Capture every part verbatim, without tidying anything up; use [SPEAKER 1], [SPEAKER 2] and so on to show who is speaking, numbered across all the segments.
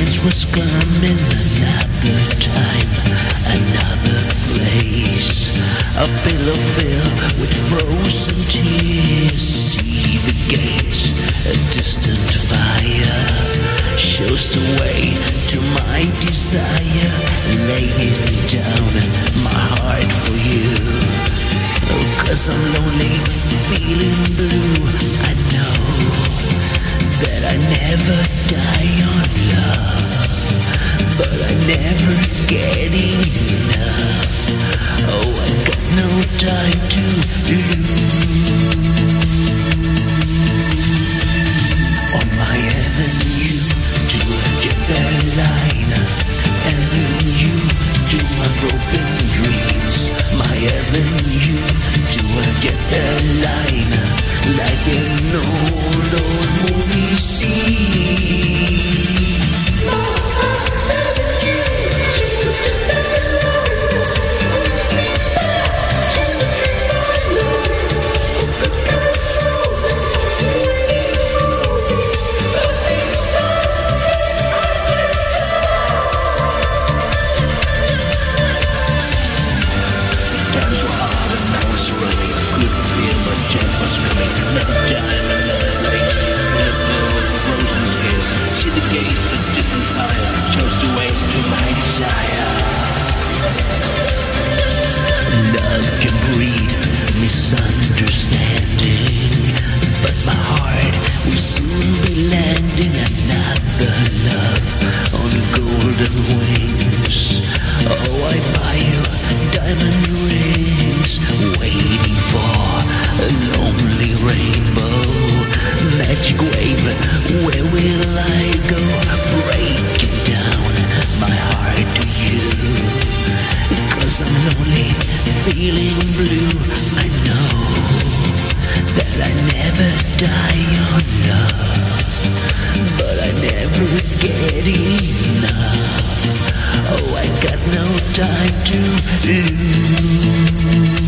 [SPEAKER 1] Change was coming, another time, another place. A pillow filled with frozen tears. See the gate, a distant fire shows the way to my desire. Laying down my heart for you. Oh, 'cause I'm lonely, feeling blue. I know that I never die on love, but I never get enough. Oh, I got no time to lose. On my avenue to a jet airliner, avenue to my broken dreams. My avenue to a jet airliner, like an old, old movie scene. Another time, another place, in a field with frozen tears. See the gates of distant fire, chose to waste to my desire. Love can breed misunderstanding, but my heart will soon be landing another love on golden wings. Oh, I buy you diamond rings, waiting for a lonely rainbow. Magic wave, where will I go? Breaking down my heart to you. 'Cause I'm lonely, feeling blue. I know that I never die on love, but I never get enough. Oh, I got no time to lose.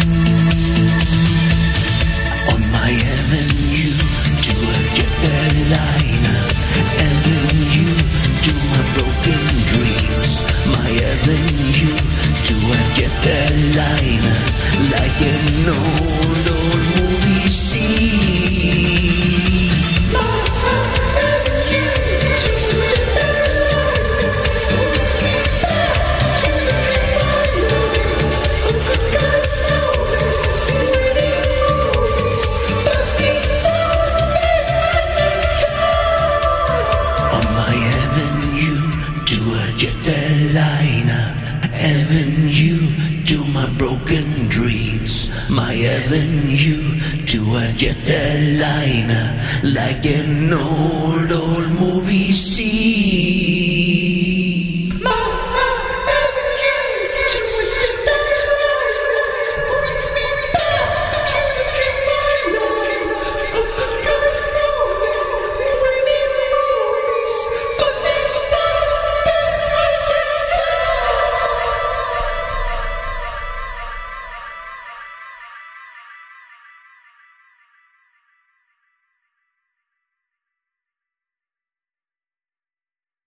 [SPEAKER 1] On my avenue to a jet airliner, avenue to my broken dreams. My avenue to a jet airliner, like an old, old movie scene. Avenue to my broken dreams. My avenue to a jet airliner, like an old, old movie scene.